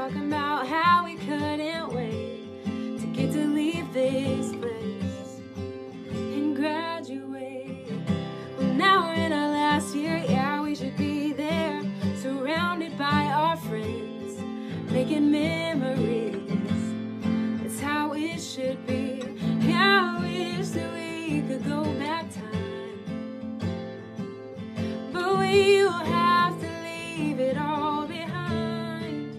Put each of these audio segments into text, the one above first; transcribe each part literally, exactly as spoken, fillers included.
talking about how we couldn't wait to get to leave this place and graduate. Well, now we're in our last year, yeah, we should be there, surrounded by our friends, making memories. It's how it should be. Yeah, I wish that we could go back time, but we will have to leave it all behind.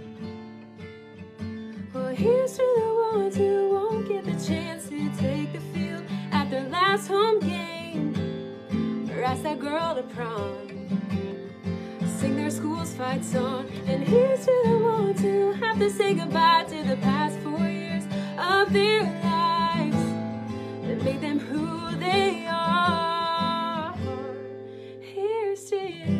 Well, here's to the ones who won't get the chance to take the field at their last home game, or ask that girl to prom, sing their school's fight song. And here's to the ones who have to say goodbye to the past four years of their lives that made them who they are. Here's to you.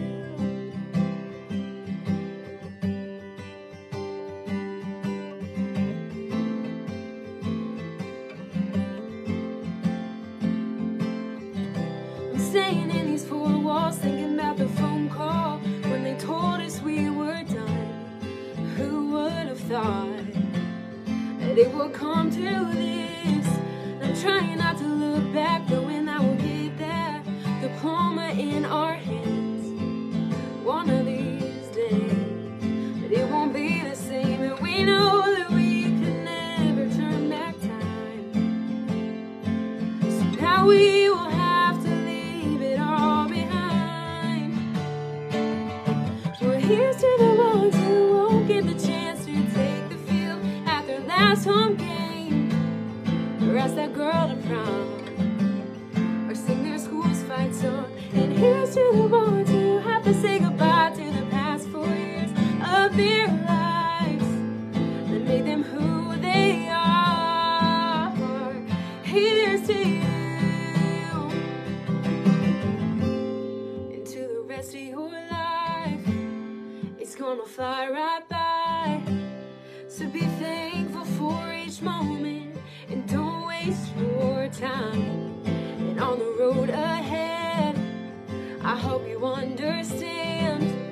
I'm staying in these four walls, thinking about the phone call when they told us we were done. Who would have thought that it would come to this? I'm trying not to look back, knowing I will get that diploma in our hands one of these days. But it won't be the same, and we know that we can never turn back time. So now we will have to leave it all behind. Well, here's to the ones who won't get the chance to take the field at their last home game, or ask that girl to prom, or sing their school's fight song. And here's to the ones who have to say goodbye to the past four years of their lives that made them who they are. Here's to you, and to the rest of your life, it's gonna fly right by. So be thankful for each moment, and don't waste your time. And on the road ahead, I hope you understand